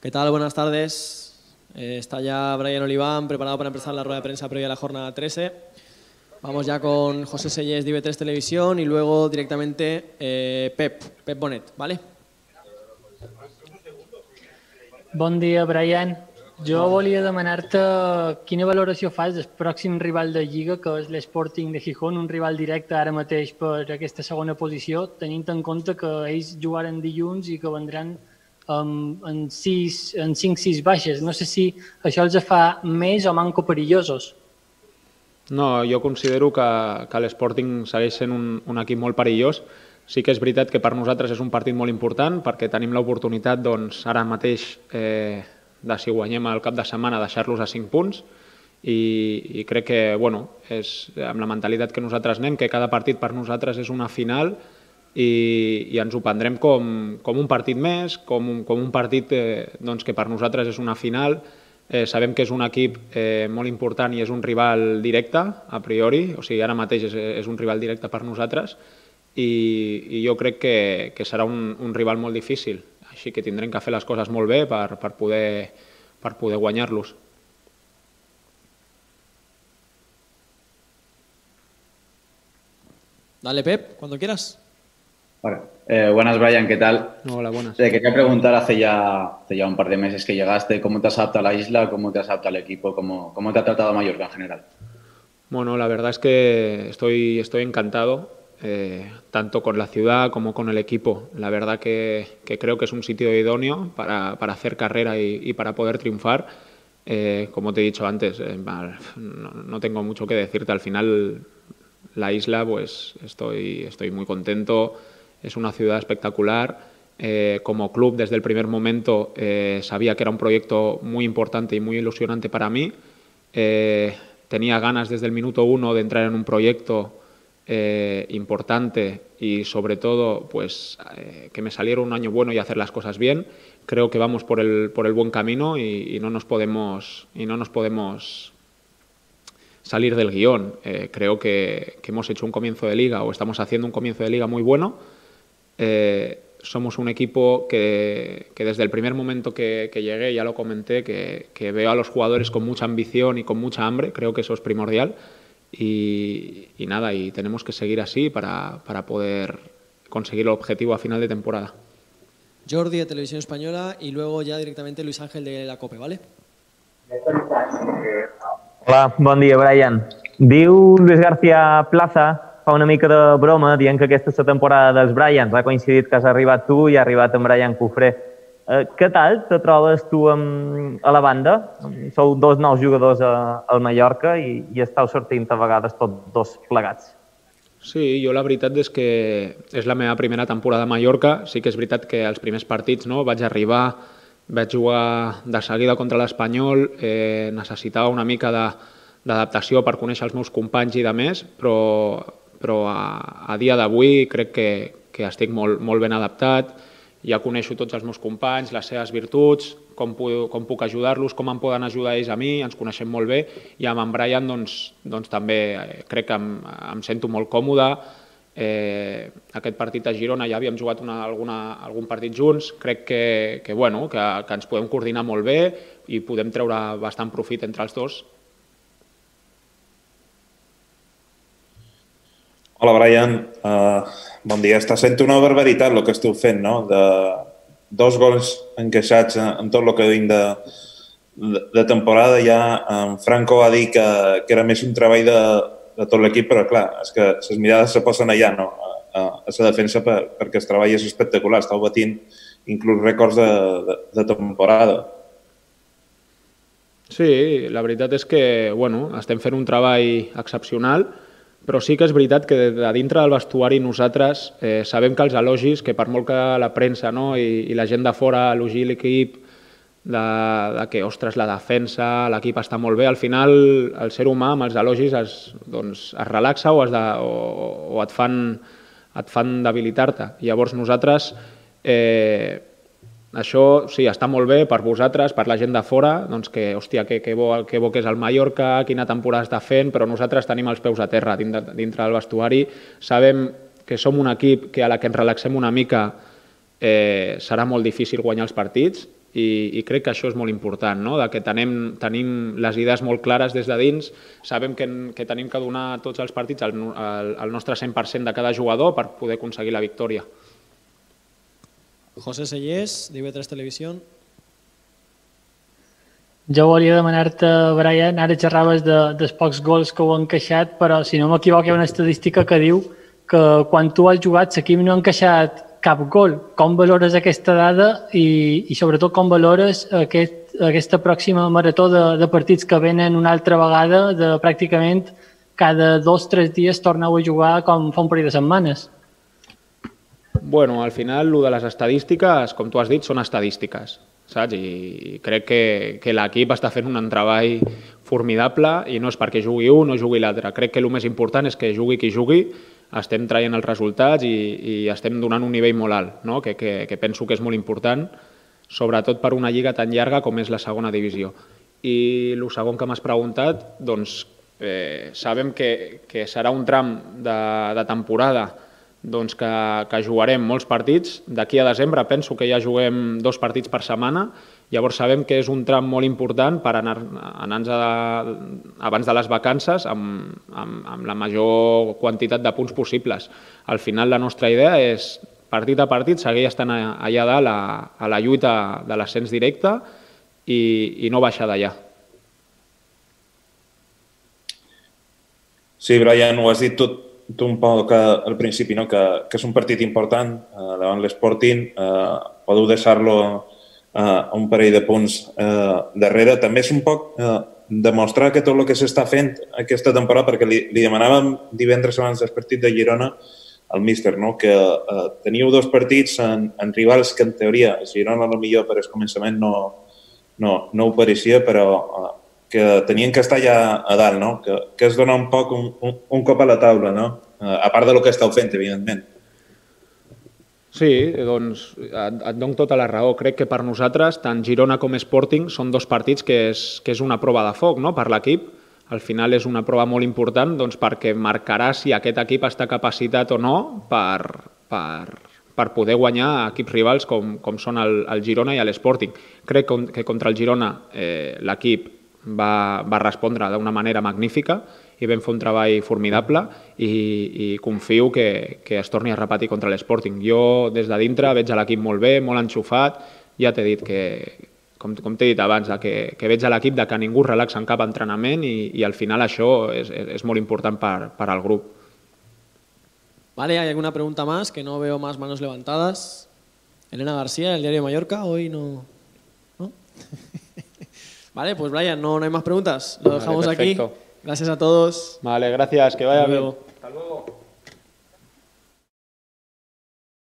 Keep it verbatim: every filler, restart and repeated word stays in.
¿Qué tal? Buenas tardes. Eh, está ya Brian Oliván preparado para empezar la rueda de prensa previa a la jornada trece. Vamos ya con José Sellés de I V tres Televisión y luego directamente eh, Pep, Pep Bonet, ¿vale? Bon dia, Brian. Jo volia demanar-te quina valoració fas del pròxim rival de Lliga, que és l'Sporting de Gijón, un rival directe ara mateix per aquesta segona posició, tenint en compte que ells jugaren dilluns i que vendran um, en, sis, en cinc sis baixes. No sé si això els fa més o manco perillosos. No, jo considero que, que l'Sporting segueix sent un, un equip molt perillós. Sí que és veritat que per nosaltres és un partit molt important perquè tenim l'oportunitat, doncs, ara mateix, eh, de si guanyem el cap de setmana, deixar-los a cinc punts i, i crec que, bueno, és amb la mentalitat que nosaltres anem, que cada partit per nosaltres és una final i, i ens ho prendrem com, com un partit més, com un, com un partit eh, doncs, que per nosaltres és una final. Eh, sabem que és un equip eh, molt important i és un rival directe, a priori, o sigui, ara mateix és, és un rival directe per nosaltres i, i jo crec que, que serà un, un rival molt difícil, així que tindrem que fer les coses molt bé per, per poder, per poder guanyar-los. Dale, Pep, cuando quieras. Vale. Eh, buenas, Brian, ¿qué tal? Hola, buenas. Te quería preguntar, hace ya, hace ya un par de meses que llegaste, ¿cómo te has adaptado a la isla? ¿Cómo te has adaptado al equipo? ¿Cómo, cómo te ha tratado Mallorca en general? Bueno, la verdad es que estoy, estoy encantado, eh, tanto con la ciudad como con el equipo. La verdad que, que creo que es un sitio idóneo para, para hacer carrera y, y para poder triunfar. Eh, como te he dicho antes, eh, no, no tengo mucho que decirte. Al final, la isla, pues estoy, estoy muy contento. Es una ciudad espectacular. Eh, como club, desde el primer momento, eh, sabía que era un proyecto muy importante y muy ilusionante para mí. Eh, tenía ganas desde el minuto uno de entrar en un proyecto eh, importante y, sobre todo, pues, eh, que me saliera un año bueno y hacer las cosas bien. Creo que vamos por el, por el buen camino y, y, no nos podemos, y no nos podemos salir del guión. Eh, creo que, que hemos hecho un comienzo de liga o estamos haciendo un comienzo de liga muy bueno. Eh, somos un equipo que, que desde el primer momento que, que llegué, ya lo comenté, que, que veo a los jugadores con mucha ambición y con mucha hambre. Creo que eso es primordial y, y nada, y tenemos que seguir así para, para poder conseguir el objetivo a final de temporada. Jordi de Televisión Española y luego ya directamente Luis Ángel de la COPE, ¿vale? Hola, bon dia, Brian. Diu Luis García Plaza, fa una mica de broma, dient que aquesta és la temporada dels Bryans. Ha coincidit que has arribat tu i ha arribat en Brian Cofré. Eh, què tal te trobes tu amb, a la banda? Sou dos nous jugadors a, al Mallorca i, i estàu sortint a vegades tots dos plegats. Sí, jo la veritat és que és la meva primera temporada a Mallorca. Sí que és veritat que els primers partits, no, vaig arribar, vaig jugar de seguida contra l'Espanyol, eh, necessitava una mica de, d'adaptació per conèixer els meus companys i de més, però, però a, a dia d'avui crec que, que estic molt, molt ben adaptat, ja coneixo tots els meus companys, les seves virtuts, com, puc, com puc ajudar-los, com em poden ajudar ells a mi, ens coneixem molt bé, i amb en Brian doncs, doncs també crec que em, em sento molt còmode. Eh, aquest partit a Girona ja havíem jugat una, alguna, algun partit junts, crec que, que, bueno, que, que ens podem coordinar molt bé i podem treure bastant profit entre els dos. Hola, Brian. Uh, bon dia. Està sent una barbaritat el que esteu fent, no? De dos gols encaixats en tot el que venim de, de, de temporada. Ja en Franco va dir que, que era més un treball de, de tot l'equip, però clar, és que les mirades se posen allà, no? A, a la defensa per, perquè el treball és espectacular. Estàu batint inclús rècords de, de, de temporada. Sí, la veritat és que, bueno, estem fent un treball excepcional, però sí que és veritat que de dintre del vestuari nosaltres eh, sabem que els elogis, que per molt que la premsa, no, i, i la gent de fora elogi l'equip, de, de que, ostres, la defensa, l'equip està molt bé, al final el ser humà amb els elogis es, doncs, es relaxa o, es de, o, o et fan, et fan debilitar-te. Llavors nosaltres, eh, això sí, està molt bé per vosaltres, per la gent de fora, doncs que, hòstia, que, que, bo, que bo que és el Mallorca, quina temporada està fent, però nosaltres tenim els peus a terra dintre, dintre del vestuari. Sabem que som un equip que a la que ens relaxem una mica eh, serà molt difícil guanyar els partits i, i crec que això és molt important, no? De que tenim, tenim les idees molt clares des de dins, sabem que, que tenim que donar tots els partits el, el, el nostre cent per cent de cada jugador per poder aconseguir la victòria. José Sellés, d'I V tres Televisió. Jo volia demanar-te, Brian, ara xerraves de, dels pocs gols que ho han encaixat, però si no m'equivoco hi ha una estadística que diu que quan tu has jugat l'equip no ha encaixat cap gol. Com valores aquesta dada i, i sobretot com valores aquest, aquesta pròxima marató de, de partits que venen una altra vegada, de pràcticament cada dos o tres dies torneu a jugar com fa un parell de setmanes? Bueno, al final, lo de les estadístiques, com tu has dit, són estadístiques, saps? I crec que, que l'equip està fent un treball formidable i no és perquè jugui un o jugui l'altre. Crec que el més important és que jugui qui jugui, estem traient els resultats i, i estem donant un nivell molt alt, no? que, que, que penso que és molt important, sobretot per una lliga tan llarga com és la segona divisió. I el segon que m'has preguntat, doncs eh, sabem que, que serà un tram de, de temporada doncs que, que jugarem molts partits. D'aquí a desembre penso que ja juguem dos partits per setmana, llavors sabem que és un tram molt important per anar-nos abans de les vacances amb, amb, amb la major quantitat de punts possibles. Al final la nostra idea és, partit a partit, seguir estant allà dalt a, a la lluita de l'ascens directe i, i no baixar d'allà. Sí, Brian, ho has dit tot tu un poc al principi, no? que, que és un partit important eh, davant l'Sporting, eh, podeu deixar-lo eh, un parell de punts eh, darrere. També és un poc eh, demostrar que tot el que s'està fent aquesta temporada, perquè li, li demanàvem divendres abans del partit de Girona al míster, no? que eh, teníeu dos partits en, en rivals que en teoria Girona potser per al començament no, no, no ho pareixia, però eh, que tenien que estar ja a dalt, no? que, que es dona un poc un, un, un cop a la taula, no? a part del que esteu fent, evidentment. Sí, doncs et, et dono tota la raó. Crec que per nosaltres, tant Girona com Sporting, són dos partits que és, que és una prova de foc, no? Per l'equip. Al final és una prova molt important doncs, perquè marcarà si aquest equip està capacitat o no per, per, per poder guanyar equips rivals com, com són el, el Girona i l'Sporting. Crec que contra el Girona eh, l'equip va, va respondre d'una manera magnífica i vam fer un treball formidable i, i confio que, que es torni a repetir contra l'Sporting. Jo des de dintre veig l'equip molt bé, molt enxufat, ja t'he dit que, com, com t'he dit abans, que, que veig l'equip de que ningú relaxa en cap entrenament i, i al final això és, és molt important per, per al grup. Vale, ¿hay alguna pregunta más? Que no veo más manos levantadas. Elena García, del Diario de Mallorca, hoy no... ¿No? Vale, pues Brian, no, no hay más preguntas. Lo dejamos vale, aquí. Gracias a todos. Vale, gracias. Que vaya bien.